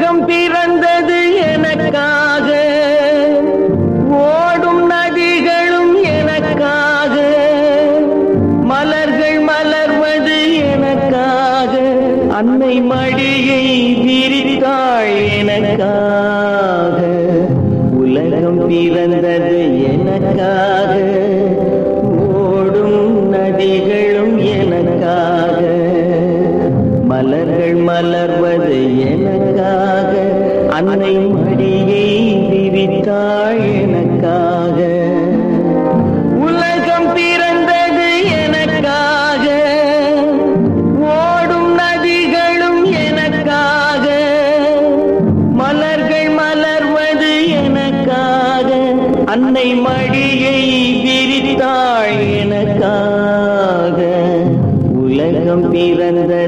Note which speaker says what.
Speaker 1: உலகம் பிறந்தது எனக்காக, ஓடும் நதிகளும் எனக்காக, மலர்கள் மலர்வது எனக்காக, அன்னை மடியை விரித்தாள் எனக்காக. உலகம் பிறந்தது எனக்காக, ஓடும் நதிகளும் எனக்காக, மலர்கள் மலர்வது எனக்காக, அன்னை மடியை விரித்தாள் எனக்காக. உலகம் பிறந்தது எனக்காக, ஓடும் நதிகளும் எனக்காக, மலர்கள் மலர்வது எனக்காக, அன்னை மடியை விரித்தாள் எனக்காக. உலகம் பிறந்தது